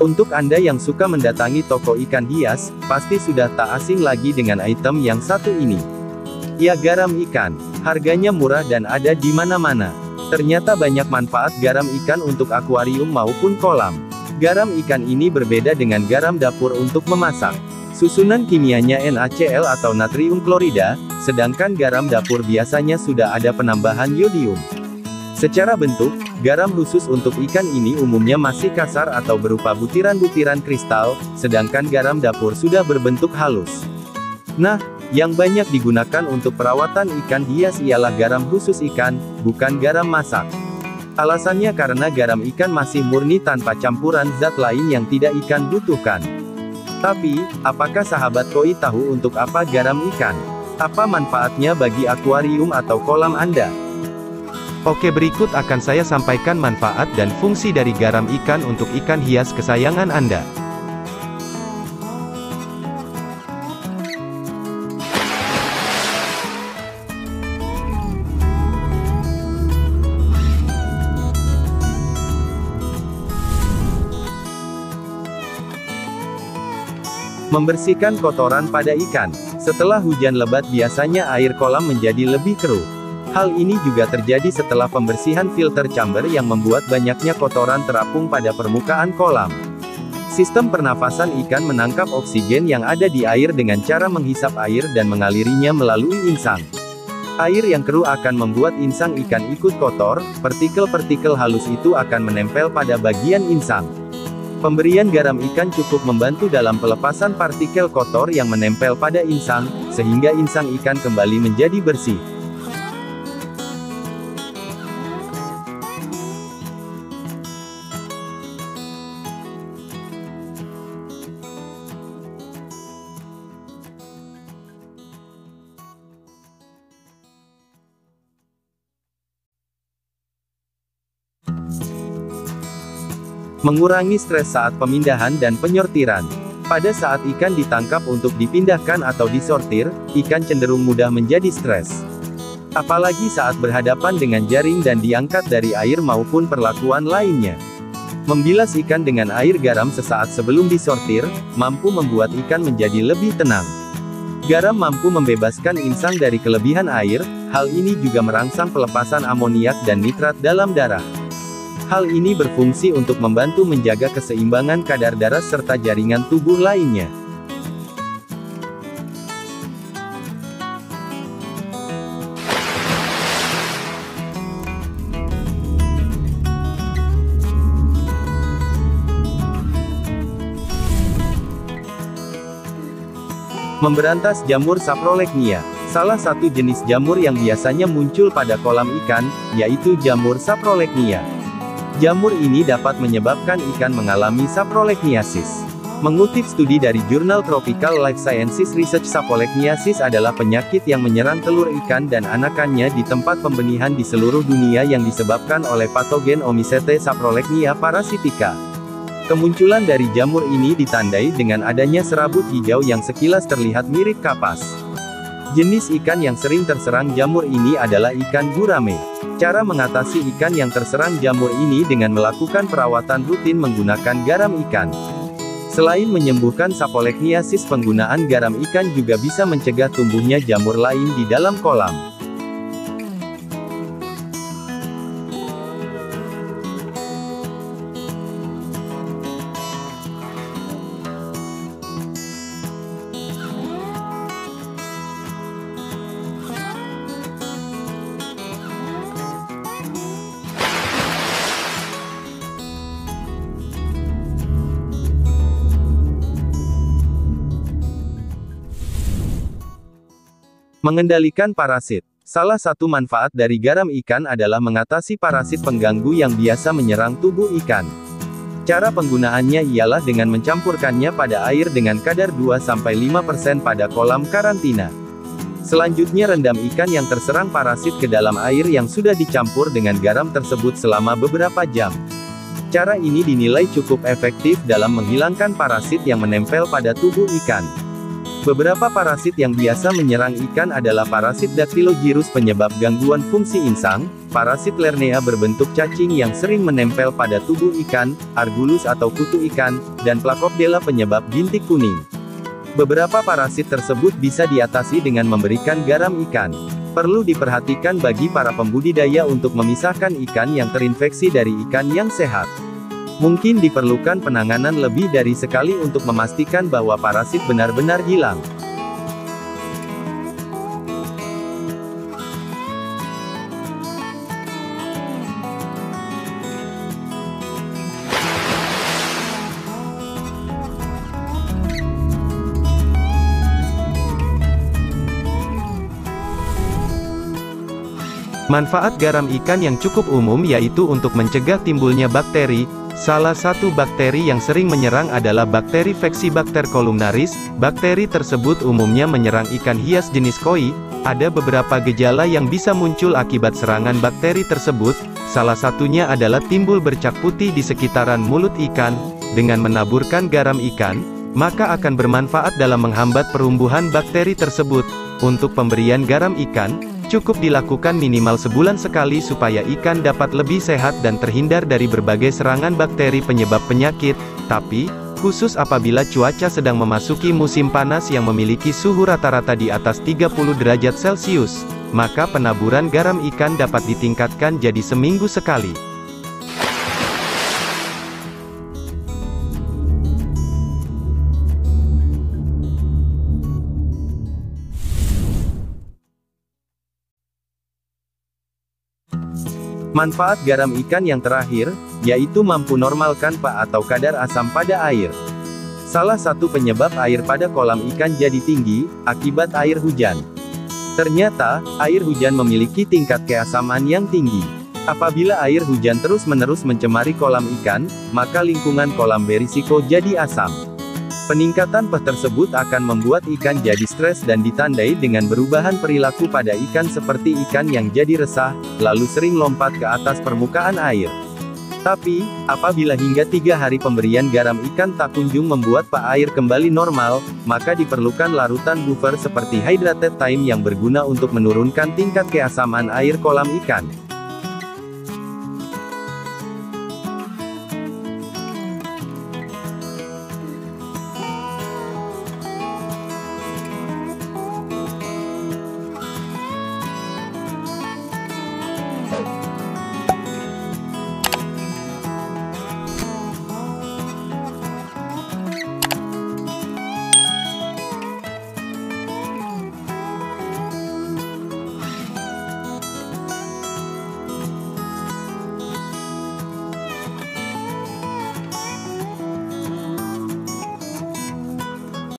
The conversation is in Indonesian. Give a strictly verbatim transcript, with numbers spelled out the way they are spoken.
Untuk Anda yang suka mendatangi toko ikan hias, pasti sudah tak asing lagi dengan item yang satu ini. Ya, garam ikan. Harganya murah dan ada di mana-mana. Ternyata banyak manfaat garam ikan untuk akuarium maupun kolam. Garam ikan ini berbeda dengan garam dapur untuk memasak. Susunan kimianya NaCl atau natrium klorida, sedangkan garam dapur biasanya sudah ada penambahan yodium. Secara bentuk, garam khusus untuk ikan ini umumnya masih kasar atau berupa butiran-butiran kristal, sedangkan garam dapur sudah berbentuk halus. Nah, yang banyak digunakan untuk perawatan ikan hias ialah garam khusus ikan, bukan garam masak. Alasannya karena garam ikan masih murni tanpa campuran zat lain yang tidak ikan butuhkan. Tapi, apakah sahabat koi tahu untuk apa garam ikan? Apa manfaatnya bagi akuarium atau kolam Anda? Oke, berikut akan saya sampaikan manfaat dan fungsi dari garam ikan untuk ikan hias kesayangan Anda. Membersihkan kotoran pada ikan. Setelah hujan lebat biasanya air kolam menjadi lebih keruh. Hal ini juga terjadi setelah pembersihan filter chamber yang membuat banyaknya kotoran terapung pada permukaan kolam. Sistem pernafasan ikan menangkap oksigen yang ada di air dengan cara menghisap air dan mengalirinya melalui insang. Air yang keruh akan membuat insang ikan ikut kotor, partikel-partikel halus itu akan menempel pada bagian insang. Pemberian garam ikan cukup membantu dalam pelepasan partikel kotor yang menempel pada insang, sehingga insang ikan kembali menjadi bersih. Mengurangi stres saat pemindahan dan penyortiran. Pada saat ikan ditangkap untuk dipindahkan atau disortir, ikan cenderung mudah menjadi stres. Apalagi saat berhadapan dengan jaring dan diangkat dari air maupun perlakuan lainnya. Membilas ikan dengan air garam sesaat sebelum disortir, mampu membuat ikan menjadi lebih tenang. Garam mampu membebaskan insang dari kelebihan air, hal ini juga merangsang pelepasan amoniak dan nitrat dalam darah. Hal ini berfungsi untuk membantu menjaga keseimbangan kadar darah serta jaringan tubuh lainnya. Memberantas jamur saprolegnia. Salah satu jenis jamur yang biasanya muncul pada kolam ikan, yaitu jamur saprolegnia. Jamur ini dapat menyebabkan ikan mengalami saprolegniasis. Mengutip studi dari jurnal Tropical Life Sciences Research, saprolegniasis adalah penyakit yang menyerang telur ikan dan anakannya di tempat pembenihan di seluruh dunia yang disebabkan oleh patogen Omicete saprolegnia parasitica. Kemunculan dari jamur ini ditandai dengan adanya serabut hijau yang sekilas terlihat mirip kapas. Jenis ikan yang sering terserang jamur ini adalah ikan gurame. Cara mengatasi ikan yang terserang jamur ini dengan melakukan perawatan rutin menggunakan garam ikan. Selain menyembuhkan saprolegniasis, penggunaan garam ikan juga bisa mencegah tumbuhnya jamur lain di dalam kolam. Mengendalikan parasit. Salah satu manfaat dari garam ikan adalah mengatasi parasit pengganggu yang biasa menyerang tubuh ikan. Cara penggunaannya ialah dengan mencampurkannya pada air dengan kadar dua sampai lima persen pada kolam karantina. Selanjutnya rendam ikan yang terserang parasit ke dalam air yang sudah dicampur dengan garam tersebut selama beberapa jam. Cara ini dinilai cukup efektif dalam menghilangkan parasit yang menempel pada tubuh ikan. Beberapa parasit yang biasa menyerang ikan adalah parasit Dactylogyrus penyebab gangguan fungsi insang, parasit Lernea berbentuk cacing yang sering menempel pada tubuh ikan, Argulus atau kutu ikan, dan Placopdela penyebab bintik kuning. Beberapa parasit tersebut bisa diatasi dengan memberikan garam ikan. Perlu diperhatikan bagi para pembudidaya untuk memisahkan ikan yang terinfeksi dari ikan yang sehat. Mungkin diperlukan penanganan lebih dari sekali untuk memastikan bahwa parasit benar-benar hilang. Manfaat garam ikan yang cukup umum yaitu untuk mencegah timbulnya bakteri. Salah satu bakteri yang sering menyerang adalah bakteri Vexibacter columnaris. Bakteri tersebut umumnya menyerang ikan hias jenis koi. Ada beberapa gejala yang bisa muncul akibat serangan bakteri tersebut. Salah satunya adalah timbul bercak putih di sekitaran mulut ikan. Dengan menaburkan garam ikan, maka akan bermanfaat dalam menghambat perumbuhan bakteri tersebut. Untuk pemberian garam ikan, cukup dilakukan minimal sebulan sekali supaya ikan dapat lebih sehat dan terhindar dari berbagai serangan bakteri penyebab penyakit. Tapi, khusus apabila cuaca sedang memasuki musim panas yang memiliki suhu rata-rata di atas tiga puluh derajat Celcius, maka penaburan garam ikan dapat ditingkatkan jadi seminggu sekali. Manfaat garam ikan yang terakhir, yaitu mampu normalkan pH atau kadar asam pada air. Salah satu penyebab air pada kolam ikan jadi tinggi, akibat air hujan. Ternyata, air hujan memiliki tingkat keasaman yang tinggi. Apabila air hujan terus-menerus mencemari kolam ikan, maka lingkungan kolam berisiko jadi asam. Peningkatan pH tersebut akan membuat ikan jadi stres dan ditandai dengan berubahan perilaku pada ikan seperti ikan yang jadi resah, lalu sering lompat ke atas permukaan air. Tapi, apabila hingga tiga hari pemberian garam ikan tak kunjung membuat pH air kembali normal, maka diperlukan larutan buffer seperti hydrated thyme yang berguna untuk menurunkan tingkat keasaman air kolam ikan.